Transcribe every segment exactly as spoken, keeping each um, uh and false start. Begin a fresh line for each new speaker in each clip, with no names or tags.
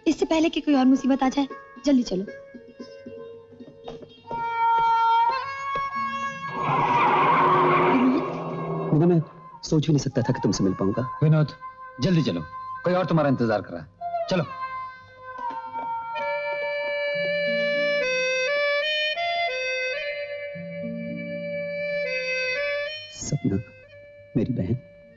इससे पहले कि कोई और मुसीबत आ जाए, जल्दी चलो।
मीना, मैं सोच भी नहीं सकता था कि तुमसे मिल पाऊंगा।
विनोद, जल्दी चलो, कोई और तुम्हारा इंतजार कर रहा है। चलो।
सपना, मेरी बहन।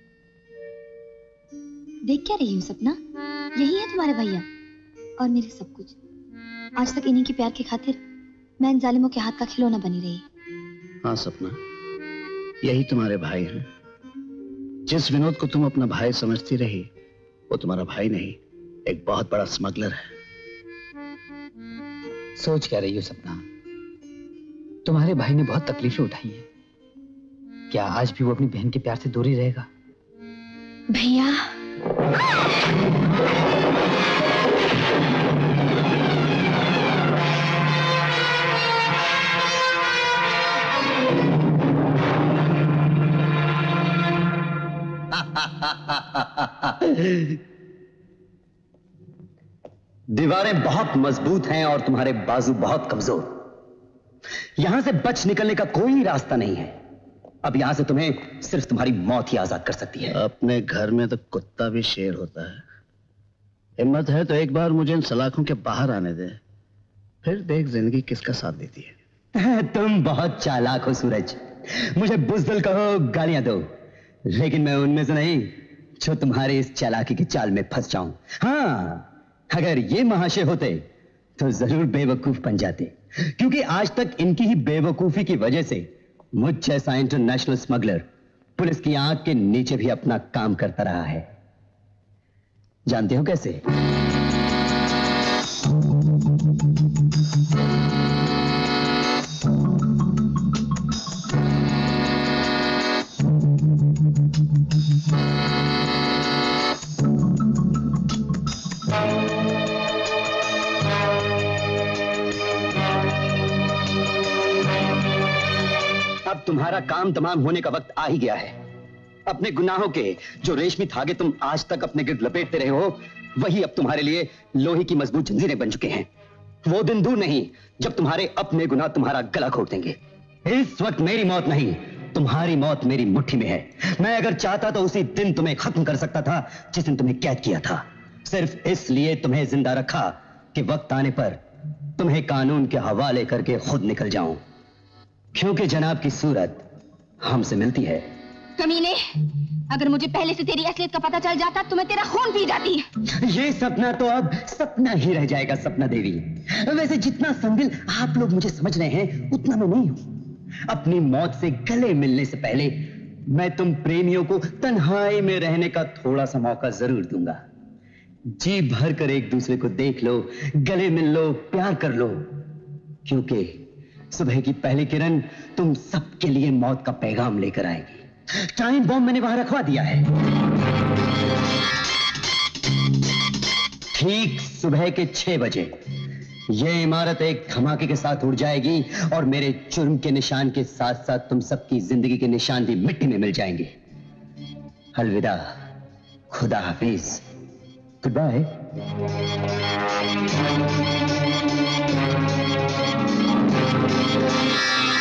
देख क्या रही हूँ सपना? यही है तुम्हारे भैया और मेरे सब कुछ। आज तक इन्हीं के प्यार की खातिर मैं इन जालिमों के हाथ का खिलौना बनी रही।
हाँ सपना, यही तुम्हारे भाई हैं। जिस विनोद को तुम अपना भाई समझती रही, वो तुम्हारा भाई नहीं, एक बहुत बड़ा स्मगलर है।
सोच क्या रही हो सपना? तुम्हारे भाई ने बहुत तकलीफें उठाई हैं। क्या आज भी वो अपनी बहन के प्यार से दूर ही रहेगा?
भैया,
दीवारें बहुत मजबूत हैं और तुम्हारे बाजू बहुत कमजोर। यहां से बच निकलने का कोई रास्ता नहीं है। अब यहां से तुम्हें सिर्फ तुम्हारी मौत ही आजाद कर सकती है।
अपने घर में तो कुत्ता भी शेर होता है। हिम्मत है तो एक बार मुझे इन सलाखों के बाहर आने दे, फिर देख जिंदगी किसका साथ देती है।
तुम बहुत चालाक हो सूरज। मुझे बुज़दिल कहो, गालियां दो, लेकिन मैं उनमें से नहीं जो तुम्हारे इस चालाकी की चाल में फंस जाऊं। हाँ, अगर ये महाशय होते तो जरूर बेवकूफ बन जाते, क्योंकि आज तक इनकी ही बेवकूफी की वजह से मुझ जैसा इंटरनेशनल स्मगलर पुलिस की आंख के नीचे भी अपना काम करता रहा है। जानते हो कैसे? अब तुम्हारा काम तमाम होने का वक्त आ ही गया है। अपने गुनाहों के जो रेशमी धागे तुम आज तक अपने गिर्द लपेटते रहे हो, वही अब तुम्हारे लिए लोहे की मजबूत जंजीरें बन चुके हैं। वो दिन दूर नहीं जब तुम्हारे अपने गुनाह तुम्हारा गला घोट देंगे। इस वक्त मेरी मौत नहीं, तुम्हारी मौत मेरी मुट्ठी में है। मैं अगर चाहता तो उसी दिन तुम्हें खत्म कर सकता था जिस दिन तुम्हें कैद किया था। सिर्फ इसलिए तुम्हें जिंदा रखा कि वक्त आने पर तुम्हें कानून के हवाले करके खुद निकल जाऊं, क्योंकि जनाब की सूरत हमसे मिलती है।
कमीने, अगर मुझे पहले से तेरी असलियत का पता चल जाता तो मैं तेरा खून पी जाती।
ये सपना तो अब सपना ही रह जाएगा सपना देवी। वैसे जितना संगिल आप लोग मुझे समझ रहे हैं उतना मैं नहीं हूं। अपनी मौत से गले मिलने से पहले मैं तुम प्रेमियों को तन्हाई में रहने का थोड़ा सा मौका जरूर दूंगा। जी भर कर एक दूसरे को देख लो, गले मिल लो, प्यार कर लो, क्योंकि सुबह की पहली किरण तुम सबके लिए मौत का पैगाम लेकर आएगी। टाइम बॉम्ब मैंने वहां रखवा दिया है। ठीक सुबह के छह बजे यह इमारत एक धमाके के साथ उड़ जाएगी और मेरे जुर्म के निशान के साथ साथ तुम सबकी जिंदगी के निशान भी मिट्टी में मिल जाएंगे। अलविदा, खुदा हाफिज, गुड बाय।
Yeah.